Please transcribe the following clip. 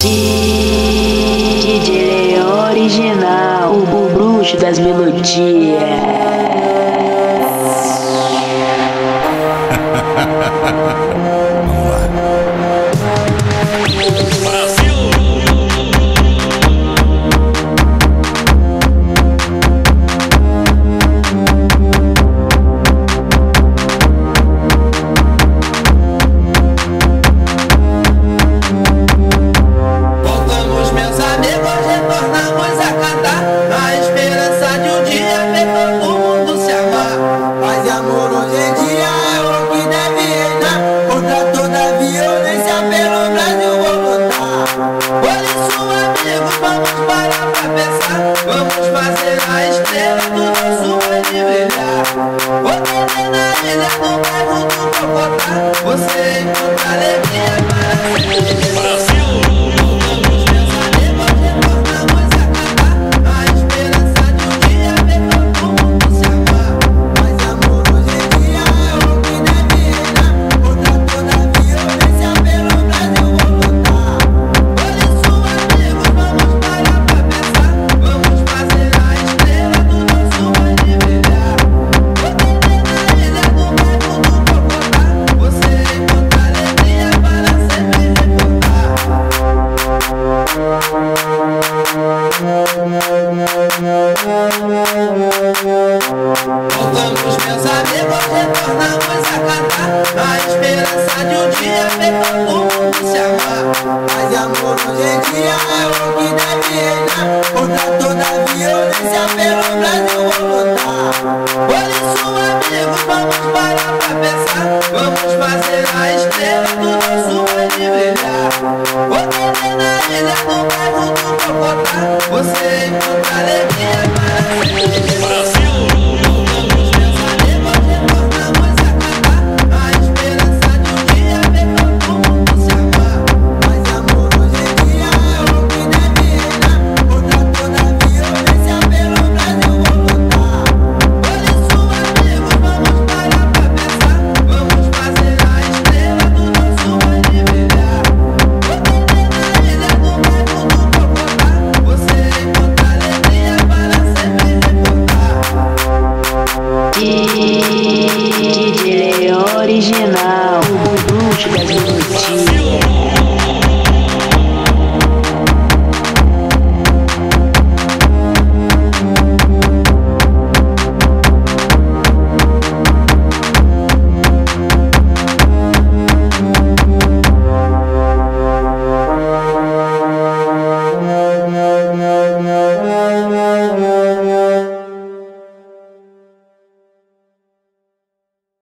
DJ original, o bruxo das melodias. Vamos fazer a estrela do nosso brilho brilhar. Porque na ilha do bairro do Bogotá você encontra alegria para sempre viver. Vamos pensar depois retornamos a cantar a esperança de um dia ver todo mundo se amar. Mas amor hoje em dia é o que deve reinar. Contra toda a violência pelo Brasil vou lutar. Por isso amigos vamos parar pra pensar. Vamos fazer a estrela do nosso brilho brilhar. Porque na ilha do bairro do Bogotá você encontra alegria para sempre recordar. Voltamos meus amigos, retornamos a cantar a esperança de um dia ver todo mundo se amar. Mas amor hoje em dia é o que deve reinar. Contra toda a violência pelo Brasil vou lutar. Por isso amigos vamos parar pra pensar. Vamos fazer a estrela do nosso brilho brilhar. Porque na ilha do bairro do Bogotá você encontra alegria para sempre viver.